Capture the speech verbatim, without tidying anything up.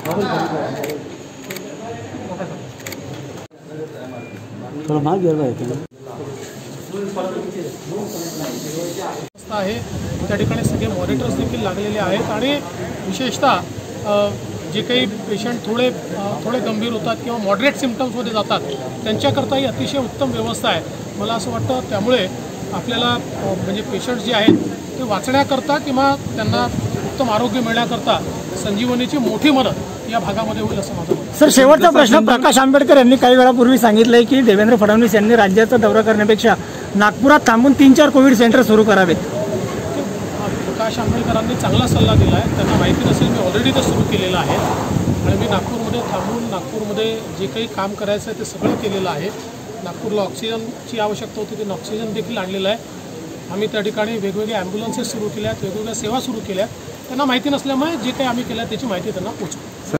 थोड़ा मार गया आहे त्या ठिकाणी सगळे मॉनिटर्स देखील लागलेले आहेत आणि विशेषतः जे काही पेशंट थोडे थोडे गंभीर होतात किंवा मॉडरेट सिम्पटम्समध्ये जातात त्यांच्याकरताही अतिशय उत्तम व्यवस्था आहे। मला असं वाटतं त्यामुळे आपल्याला म्हणजे पेशंट जे आहेत ते वाचण्याकरता किंवा त्यांना उत्तम आरोग्य मिळण्याकरता संजीवनीची मोठी मदत या भागामध्ये होईल असं माझं मत। सर, शेवटचा प्रश्न, प्रकाश आंबेडकर यांनी काही वेळापूर्वी सांगितलंय की देवेंद्र फडणवीस यांनी राज्याचा दौरा करण्यापेक्षा नागपुरात थांबून तीन चार कोविड सेंटर सुरू करावेत। प्रकाश आंबेडकरांनी चांगला सल्ला दिला आहे, त्यांना माहिती नसेल मी ऑलरेडी ते सुरू केलेलं आहे आणि मी नागपूरमध्ये थांबून नागपूरमध्ये जे काही काम करायचं आहे ते सगळं केलेलं आहे। नागपूरला ऑक्सिजनची आवश्यकता होती, ते ऑक्सिजन देखील आणलेलं आहे। आम्ही त्या ठिकाणी वेगवेगळे ॲम्ब्युलन्सेस सुरू केल्या आहेत, वेगवेगळ्या सेवा सुरू केल्या आहेत। त्यांना माहिती नसल्यामुळे जे काही आम्ही केलं त्याची माहिती त्यांना पोहोचवू।